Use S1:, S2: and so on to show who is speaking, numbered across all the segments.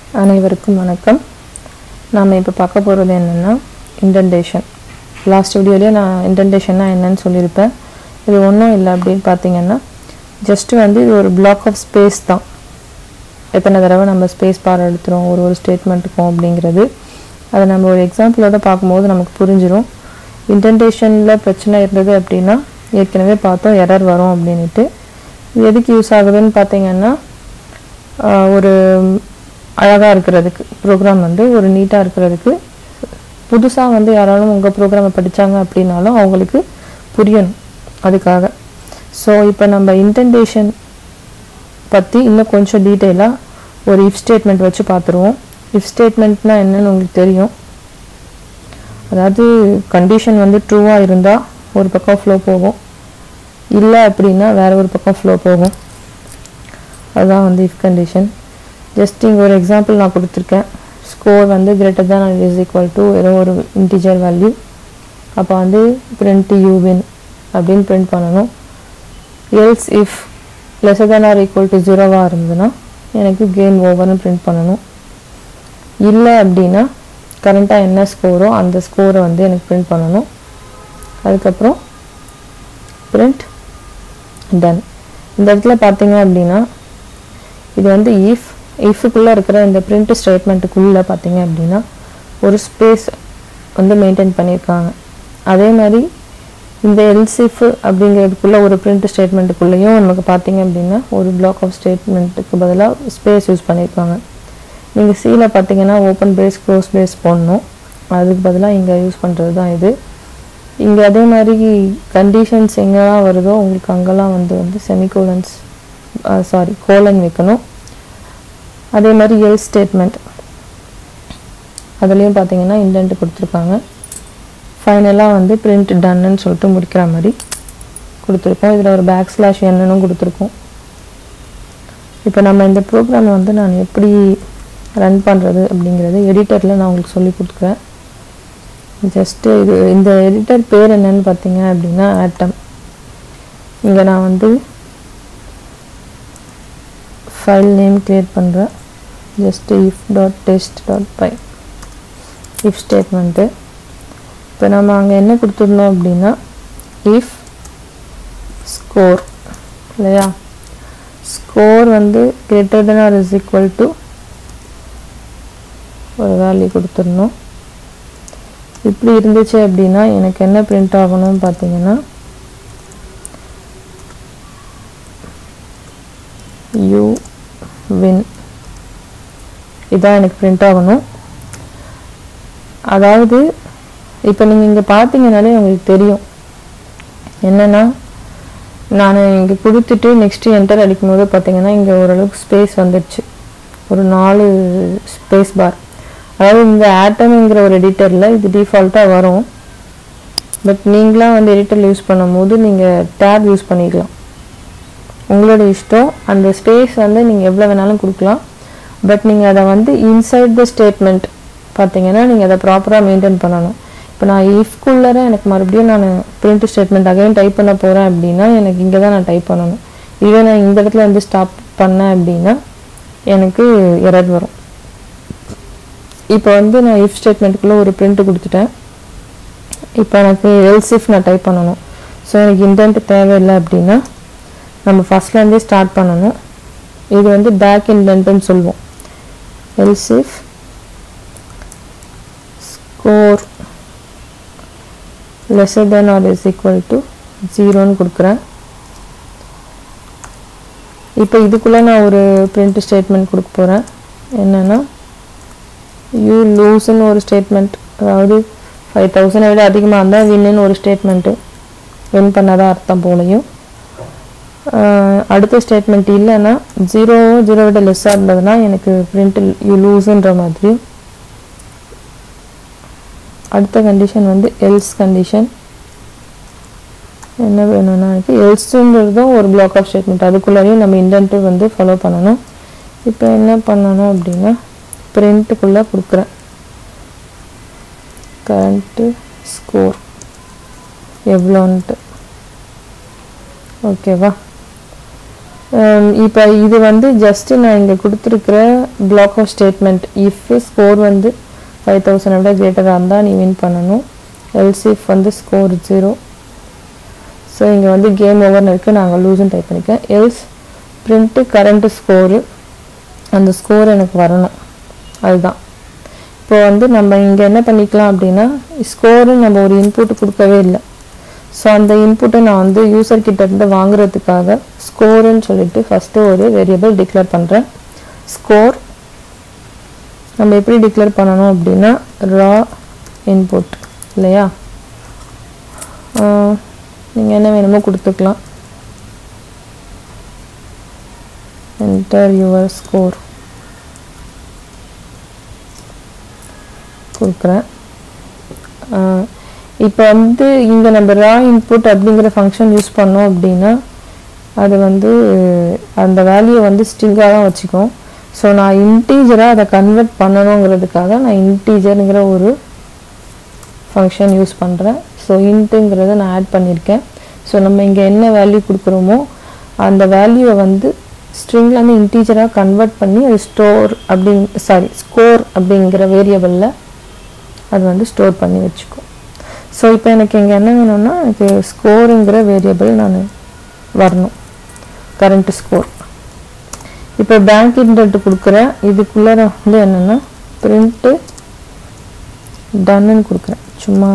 S1: அனைவருக்கும் வணக்கம். நாம் இப்போ பார்க்க போகிறது என்னென்னா இண்டென்டேஷன். லாஸ்ட் வீடியோலேயே நான் இண்டென்டேஷன்னா என்னன்னு சொல்லியிருப்பேன். இது ஒன்றும் இல்லை அப்படின்னு பார்த்தீங்கன்னா, ஜஸ்ட்டு வந்து இது ஒரு பிளாக் ஆஃப் ஸ்பேஸ் தான். எத்தனை தடவை நம்ம ஸ்பேஸ் பார் எடுத்துகிறோம் ஒரு ஸ்டேட்மெண்ட்டுக்கும் அப்படிங்கிறது. அதை நம்ம ஒரு எக்ஸாம்பிளோட பார்க்கும்போது நமக்கு புரிஞ்சிடும். இண்டென்டேஷனில் பிரச்சனை இருந்தது அப்படின்னா ஏற்கனவே பார்த்தோம் எரர் வரும் அப்படின்ட்டு. இது எதுக்கு யூஸ் ஆகுதுன்னு பார்த்தீங்கன்னா, ஒரு அழகாக இருக்கிறதுக்கு, ப்ரோக்ராம் வந்து ஒரு நீட்டாக இருக்கிறதுக்கு, புதுசாக வந்து யாராலும் உங்கள் ப்ரோக்ராமை படித்தாங்க அப்படின்னாலும் அவங்களுக்கு புரியணும் அதுக்காக. ஸோ இப்போ நம்ம இண்டென்டேஷன் பற்றி இன்னும் கொஞ்சம் டீட்டெயிலாக ஒரு இஃப் ஸ்டேட்மெண்ட் வச்சு பார்த்துருவோம். இஃப் ஸ்டேட்மெண்ட்னால் என்னன்னு உங்களுக்கு தெரியும். அதாவது கண்டிஷன் வந்து ட்ரூவாக இருந்தால் ஒரு பக்கம் ஃப்ளோ போகும், இல்லை அப்படின்னா வேறு ஒரு பக்கம் ஃப்ளோ போகும். அதுதான் வந்து இஃப் கண்டிஷன். ஜஸ்ட் இங்கே ஒரு எக்ஸாம்பிள் நான் கொடுத்துருக்கேன். ஸ்கோர் வந்து greater than or is equal to ஏதோ ஒரு இன்டிஜர் வேல்யூ. அப்போ வந்து பிரிண்ட் யூ வின் அப்படின்னு பிரிண்ட் பண்ணணும். Else if lesser than or equal to 0வாக இருந்ததுன்னா எனக்கு கேம் ஓவர்னு பிரிண்ட் பண்ணணும். இல்லை அப்படின்னா கரண்ட்டாக என்ன ஸ்கோரோ அந்த ஸ்கோரை வந்து எனக்கு பிரிண்ட் பண்ணணும். அதுக்கப்புறம் பிரிண்ட் டன். இந்த இடத்துல பார்த்தீங்க அப்படின்னா இது வந்து இஃப்க்குள்ளே இருக்கிற இந்த பிரிண்ட் ஸ்டேட்மெண்ட்டுக்குள்ளே பார்த்தீங்க அப்படின்னா ஒரு ஸ்பேஸ் வந்து மெயின்டைன் பண்ணியிருக்காங்க. அதே மாதிரி இந்த எல்ஸ் இஃப் அப்படிங்கிறதுக்குள்ளே ஒரு பிரிண்ட் ஸ்டேட்மெண்ட்டுக்குள்ளேயும் நமக்கு பார்த்தீங்க அப்படின்னா ஒரு பிளாக் ஆஃப் ஸ்டேட்மெண்ட்டுக்கு பதிலாக ஸ்பேஸ் யூஸ் பண்ணியிருக்காங்க. நீங்கள் சியில் பார்த்தீங்கன்னா ஓப்பன் பிரேஸ் க்ளோஸ் பிரேஸ் போடணும், அதுக்கு பதிலாக இங்கே யூஸ் பண்ணுறது தான் இது. இங்கே அதே மாதிரி கண்டிஷன்ஸ் எங்கெல்லாம் வருதோ உங்களுக்கு அங்கெல்லாம் வந்து செமிகோலன்ஸ் கோலன் வைக்கணும். அதே மாதிரி எல்ஸ் ஸ்டேட்மெண்ட் அதுலேயும் பார்த்தீங்கன்னா இண்டென்ட் கொடுத்துருக்காங்க. ஃபைனலாக வந்து பிரிண்ட் டன்னு சொல்லிட்டு முடிக்கிற மாதிரி கொடுத்துருக்கோம். இதில் ஒரு பேக்ஸ்லாஷ் என்னன்னு கொடுத்துருக்கோம். இப்போ நம்ம இந்த ப்ரோக்ராமை வந்து நான் எப்படி ரன் பண்ணுறது அப்படிங்கிறது எடிட்டரில் நான் உங்களுக்கு சொல்லி கொடுக்குறேன். ஜஸ்ட்டு இது இந்த எடிட்டர் பேர் என்னன்னு பார்த்தீங்க அப்படின்னா ஆட்டம். இங்கே நான் வந்து ஃபைல் நேம் க்ரியேட் பண்ணுறேன். Just if.test.py if statement. இப்போ நம்ம அங்கே என்ன கொடுத்துருந்தோம் அப்படின்னா இஃப் ஸ்கோர் இல்லையா, ஸ்கோர் வந்து greater than or is equal to ஒரு வேல்யூ கொடுத்துடணும். இப்படி இருந்துச்சு அப்படின்னா எனக்கு என்ன பிரிண்ட் ஆகணும்னு பார்த்தீங்கன்னா யூ வின், இதான் எனக்கு பிரிண்ட் ஆகணும். அதாவது இப்போ நீங்கள் இங்கே பார்த்தீங்கன்னாலே உங்களுக்கு தெரியும் என்னென்னா, நான் இங்கே கொடுத்துட்டு நெக்ஸ்ட்டு என்டர் அடிக்கும்போது பார்த்தீங்கன்னா இங்கே ஓரளவுக்கு ஸ்பேஸ் வந்துடுச்சு, ஒரு 4 ஸ்பேஸ் பார். அதாவது இந்த ஆட்டம்ங்கிற ஒரு எடிட்டரில் இது டிஃபால்ட்டாக வரும். பட் நீங்களாம் வந்து எடிட்டரில் யூஸ் பண்ணும்போது நீங்கள் டேப் யூஸ் பண்ணிக்கலாம், உங்களோட இஷ்டம். அந்த ஸ்பேஸ் வந்து நீங்கள் எவ்வளோ வேணாலும் கொடுக்கலாம். பட் நீங்கள் அதை வந்து இன்சைட் த ஸ்டேட்மெண்ட் பார்த்தீங்கன்னா நீங்கள் அதை ப்ராப்பராக மெயின்டைன் பண்ணணும். இப்போ நான் இஃப்குள்ளே எனக்கு மறுபடியும் நான் பிரிண்ட் ஸ்டேட்மெண்ட் அகைன் டைப் பண்ண போகிறேன் அப்படின்னா எனக்கு இங்கே தான் நான் டைப் பண்ணணும். இதே நான் இந்த இடத்துல வந்து ஸ்டாப் பண்ணேன் அப்படின்னா எனக்கு எரர் வரும். இப்போ வந்து நான் இஃப் ஸ்டேட்மெண்ட்டுக்குள்ளே ஒரு பிரிண்ட் கொடுத்துட்டேன். இப்போ எனக்கு எல்ஸ் இஃப் நான் டைப் பண்ணணும். ஸோ எனக்கு இண்டென்ட் தேவையில்லை அப்படின்னா நம்ம ஃபஸ்ட்லேருந்தே ஸ்டார்ட் பண்ணணும். இது வந்து பேக் இண்டென்ட்னு சொல்லுவோம். Else if score lesser than or is equal to 0ன்னு கொடுக்குறேன். இப்போ இதுக்குள்ளே நான் ஒரு பிரிண்ட் ஸ்டேட்மெண்ட் கொடுக்க போகிறேன். என்னென்னா யூ லூஸ்ன்னு ஒரு ஸ்டேட்மெண்ட், அதாவது 5000 விட அதிகமாக இருந்தால் வின்னு ஒரு ஸ்டேட்மெண்ட்டு, வின் பண்ணாதான் அர்த்தம் போலையும். அடுத்த ஸ்டேட்மெண்ட் இல்லைன்னா 0 விட லெஸ்ஸாக இருந்ததுன்னா எனக்கு பிரிண்ட் யூ லூஸுன்ற மாதிரி. அடுத்த கண்டிஷன் வந்து எல்ஸ் கண்டிஷன். என்ன வேணும்னா எனக்கு எல்ஸுன்றதும் ஒரு பிளாக் ஆஃப் ஸ்டேட்மெண்ட், அதுக்குள்ளேயும் நம்ம இண்டென்ட்டு வந்து ஃபாலோ பண்ணணும். இப்போ என்ன பண்ணணும் அப்படின்னா பிரிண்ட்டுக்குள்ளே கொடுக்குறேன் கரண்ட்டு ஸ்கோர் எவ்வளோன்ட்டு. ஓகேவா? இப்போ இது வந்து ஜஸ்ட் நான் இங்கே கொடுத்துருக்கிற block of statement. If score வந்து 5000 விட கிரேட்டராக இருந்தால் நீ வின் பண்ணணும். எல்ஸ் இஃப் வந்து ஸ்கோர் 0. ஸோ இங்கே வந்து கேம் ஓவர்னு இருக்குது, நாங்கள் லூஸ்ன்னு டைப் பண்ணிக்கேன். எல்ஸ் பிரிண்ட்டு கரண்ட்டு ஸ்கோரு, அந்த ஸ்கோர் எனக்கு வரணும், அதுதான். இப்போ வந்து நம்ம இங்கே என்ன பண்ணிக்கலாம் அப்படின்னா, ஸ்கோரு நம்ம ஒரு இன்புட் கொடுக்கவே இல்லை. ஸோ அந்த இன்புட்டை நான் வந்து யூசர்கிட்ட இருந்து வாங்குறதுக்காக ஸ்கோருன்னு சொல்லிட்டு ஃபஸ்ட்டு ஒரு வேரியபிள் டிக்ளேர் பண்ணுறேன். ஸ்கோர் நம்ம எப்படி டிக்ளேர் பண்ணணும் அப்படின்னா ரா இன்புட் இல்லையா, நீங்கள் என்ன வேணுமோ கொடுத்துக்கலாம். என்டர் யுவர் ஸ்கோர் கொடுக்குறேன். இப்போ வந்து இங்கே நம்ம ரா இன்புட் அப்படிங்கிற ஃபங்க்ஷன் யூஸ் பண்ணோம் அப்படின்னா அது வந்து அந்த வேல்யூவை வந்து ஸ்ட்ரிங்காக தான் வச்சுக்கும். ஸோ நான் இன்டீஜராக அதை கன்வெர்ட் பண்ணணுங்கிறதுக்காக நான் இன்டீஜருங்கிற ஒரு ஃபங்க்ஷன் யூஸ் பண்ணுறேன். ஸோ இன்ட்டுங்கிறத நான் ஆட் பண்ணியிருக்கேன். ஸோ நம்ம இங்கே என்ன வேல்யூ கொடுக்குறோமோ அந்த வேல்யூவை வந்து ஸ்ட்ரிங்லேருந்து இன்டீஜராக கன்வெர்ட் பண்ணி அது ஸ்கோர் அப்படிங்கிற வேரியபிளில் அது வந்து ஸ்டோர் பண்ணி வச்சுக்கும். ஸோ இப்போ எனக்கு இங்கே என்ன வேணும்னா எனக்கு ஸ்கோருங்கிற வேரியபிள் நான் வரணும், கரண்ட் ஸ்கோர். இப்போ பேங்க் இன்டென்ட் கொடுக்குறேன். இதுக்குள்ளே வந்து என்னென்னா பிரிண்ட்டு டன்னு கொடுக்குறேன் சும்மா.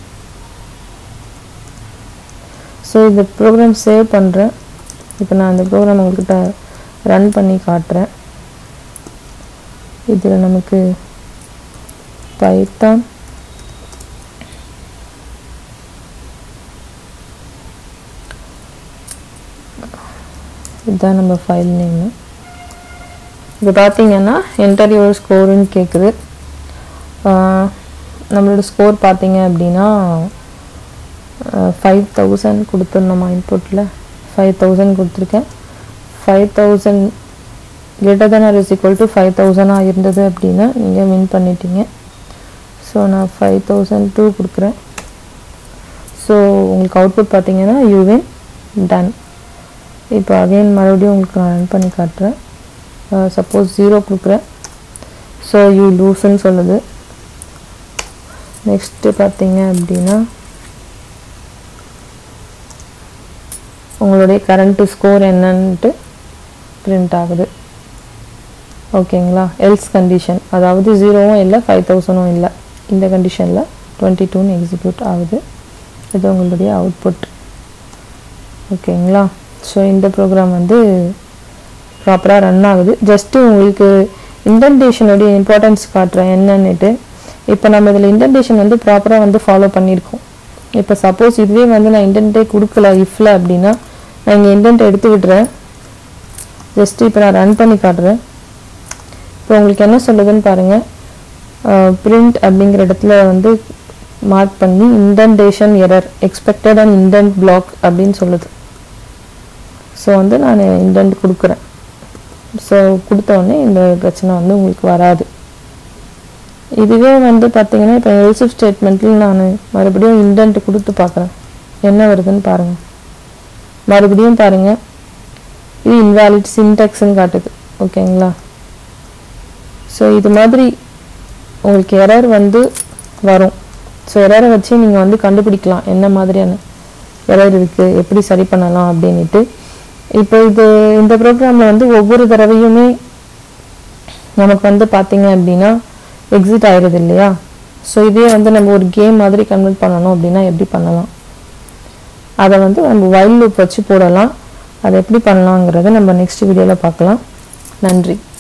S1: ஸோ இந்த ப்ரோக்ராம் சேவ் பண்ணுறேன். இப்போ நான் அந்த ப்ரோக்ராம் உங்கள்கிட்ட ரன் பண்ணி காட்டுறேன். இதில் நமக்கு பைத்தான் இதுதான் நம்ம ஃபைல் நேமு. இது பார்த்தீங்கன்னா என்டர் யுவர் ஸ்கோருன்னு கேட்குது. நம்மளோட ஸ்கோர் பார்த்தீங்க அப்படின்னா 5000 கொடுத்துருந்தோமா இன்புட்டில் 5000 கொடுத்துருக்கேன். 5000 greater than or is equal to 5000 இருந்தது அப்படின்னா நீங்கள் வின் பண்ணிட்டீங்க. ஸோ நான் 5002 கொடுக்குறேன். ஸோ உங்களுக்கு அவுட்புட் பார்த்தீங்கன்னா யூ வின் டன். இப்போ அகைன் மறுபடியும் உங்களுக்கு நான் ரன் பண்ணி காட்டுறேன். சப்போஸ் 0 கொடுக்குறேன். ஸோ யூ லூஸ்ன்னு சொல்லுது. நெக்ஸ்ட்டு பார்த்தீங்க அப்படின்னா உங்களுடைய கரண்ட்டு ஸ்கோர் என்னன்ட்டு பிரிண்ட் ஆகுது. ஓகேங்களா. எல்ஸ் கண்டிஷன், அதாவது 0வும் இல்லை 5000ம் இல்லை, இந்த கண்டிஷனில் 22ன்னு எக்ஸிக்யூட் ஆகுது. இது உங்களுடைய அவுட்புட். ஓகேங்களா. ஸோ இந்த ப்ரோக்ராம் வந்து ப்ராப்பராக ரன் ஆகுது. ஜஸ்ட்டு உங்களுக்கு இன்டென்டேஷனுடைய இம்பார்ட்டன்ஸ் காட்டுறேன் என்னன்னுட்டு. இப்போ நம்ம இதில் இன்டென்டேஷன் வந்து ப்ராப்பராக வந்து ஃபாலோ பண்ணியிருக்கோம். இப்போ சப்போஸ் இதுவே வந்து நான் இன்டென்ட்டே கொடுக்கல இஃப்ல அப்படின்னா நான் இங்கே இன்டென்ட் எடுத்து விடுறேன். ஜஸ்ட்டு இப்போ நான் ரன் பண்ணி காட்டுறேன். இப்போ உங்களுக்கு என்ன சொல்லுதுன்னு பாருங்கள். பிரிண்ட் அப்படிங்கிற இடத்துல வந்து மார்க் பண்ணி indentation error expected and indent block அப்படின்னு சொல்லுது. ஸோ வந்து நான் இன்டென்ட் கொடுக்குறேன். ஸோ கொடுத்தோடனே இந்த பிரச்சனை வந்து உங்களுக்கு வராது. இதுவே வந்து பார்த்தீங்கன்னா இப்போ எல்ஸ் இஃப் ஸ்டேட்மெண்ட்டில் நான் மறுபடியும் இன்டென்ட் கொடுத்து பார்க்குறேன் என்ன வருதுன்னு பாருங்கள். மறுபடியும் பாருங்கள், இது இன்வாலிட் சின்டாக்ஸ்ன்னு காட்டுது. ஓகேங்களா. ஸோ இது மாதிரி உங்களுக்கு எரர் வந்து வரும். ஸோ எரரை வச்சு நீங்கள் வந்து கண்டுபிடிக்கலாம் என்ன மாதிரியான எரர் இருக்குது, எப்படி சரி பண்ணலாம் அப்படின்ட்டு. இப்போ இந்த ப்ரோக்ராமில் வந்து ஒவ்வொரு தடவையுமே நமக்கு வந்து பார்த்தீங்க அப்படின்னா எக்ஸிட் ஆகிடுது இல்லையா. ஸோ இதே வந்து நம்ம ஒரு கேம் மாதிரி கன்வெர்ட் பண்ணணும் அப்படின்னா எப்படி பண்ணலாம், அதை வந்து நம்ம வைல் லூப் வச்சு போடலாம். அதை எப்படி பண்ணலாங்கிறத நம்ம நெக்ஸ்ட் வீடியோவில் பார்க்கலாம். நன்றி.